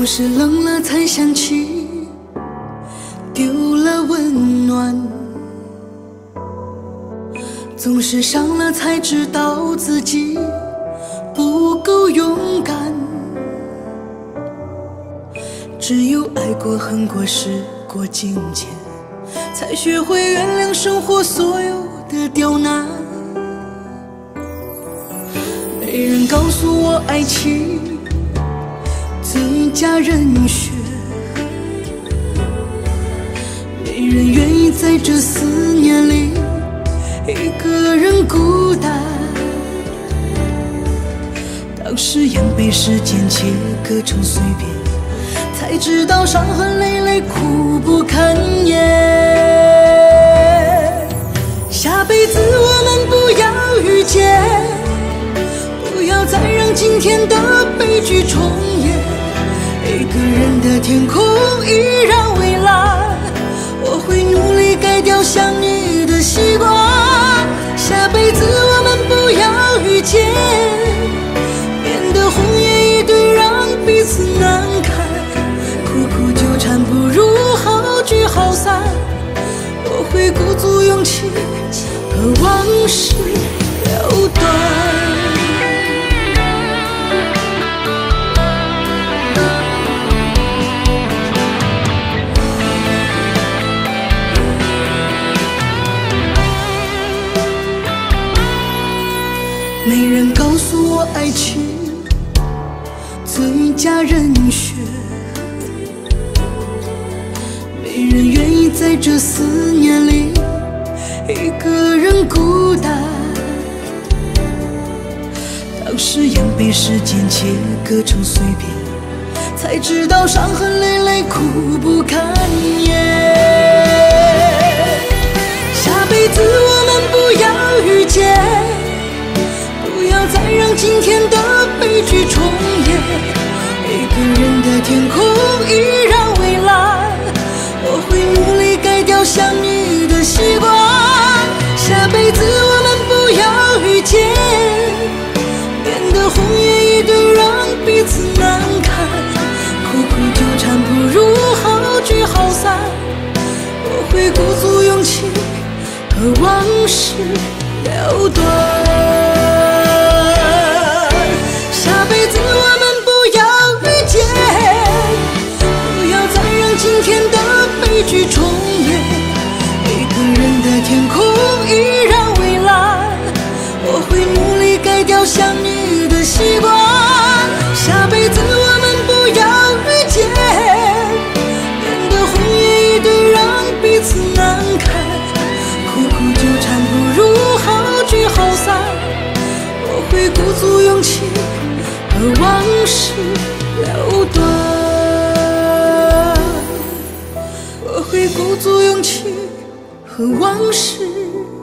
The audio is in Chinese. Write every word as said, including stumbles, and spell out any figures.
是冷了才想起，丢了温暖，总是伤了才知道自己不够勇敢。只有爱过恨过时过境迁，才学会原谅生活所有的刁难。没人告诉我爱情最佳人选，没人愿意在这思念里一个人孤单。当誓言被时间切割成碎片，才知道伤痕累累苦不堪言。下辈子我们不要遇见，不要再让今天的悲剧重演。一个人的天空依然蔚蓝，我会努力改掉想你的习惯。下辈子我们不要遇见，免得红颜一对让彼此难堪。苦苦纠缠不如好聚好散，我会鼓足勇气和往事了断。没人告诉我爱情最佳人选，没人愿意在这思念里一个人孤单。当誓言被时间切割成碎片，才知道伤痕累累苦不堪言。下辈子我们不要遇见，不要再让今天的悲剧重演。一个人的天空依然蔚蓝，我会努力改掉想你的习惯。下辈子我们不要遇见，免得红颜一对让彼此难堪。苦苦纠缠不如好聚好散，我会鼓足勇气和往事了断。下辈子我们不要遇见，不要再让今天的悲剧重演。一个人的天空依然蔚蓝，我会努力改掉想你的习惯。下辈子我们不要遇见，免得红颜一对让彼此难堪。苦苦纠缠不如好聚好散，我会鼓足勇气和往事了断。我会鼓足勇气和往事